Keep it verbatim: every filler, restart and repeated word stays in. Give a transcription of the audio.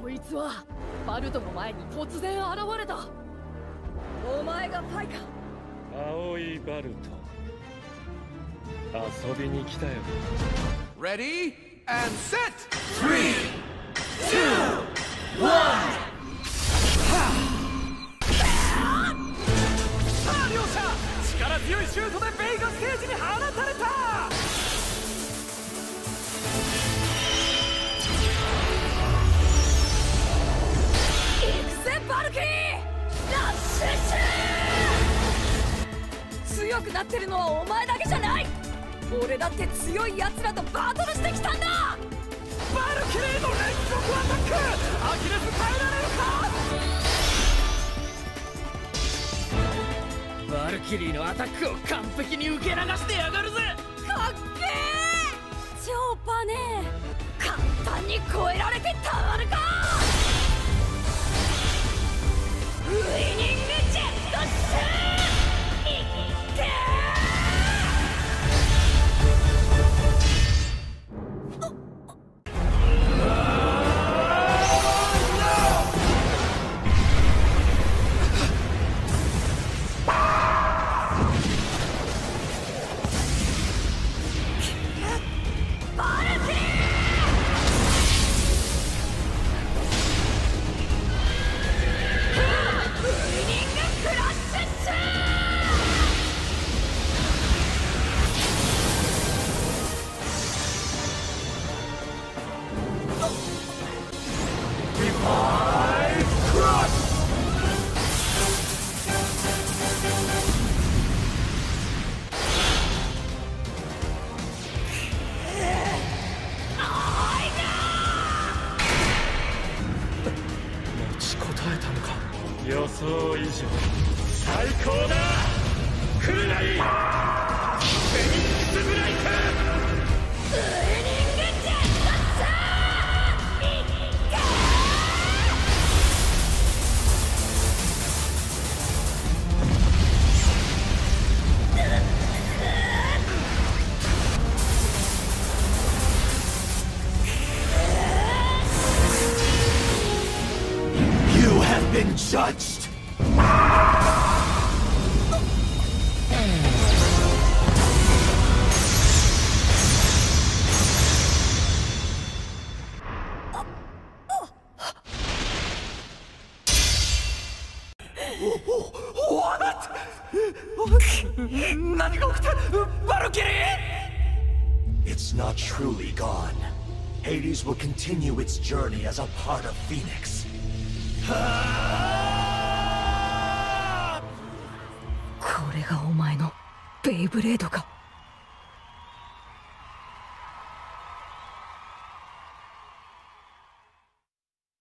こいつはバルトの前に突然現れた。お前がパイか。 青いバルト、遊びに来たよ。 Ready and set! three, two, one! さあ両者、力強いシュートでベイがステージに放たれた。 行くぜバルキリー、ラッシュシュー。強くなってるのはお前だけじゃない。俺だって強い奴らとバトルしてきたんだ。 バルキリーの連続アタック、アキレス耐えられるか。 バルキリーのアタックを完璧に受け流してやがるぜ。 かっけー。超パネー、簡単に超えられてたまるか。ウイニングジェットシュー、いってー。 予想以上最高だ。クルナイフェニックスブライク、 ウイニングジェットシャー、いけー。You have been judged. What? 何が起きた？バルキリー? It's not truly gone. Hades will continue its journey as a part of Phoenix. これがお前のベイブレードか。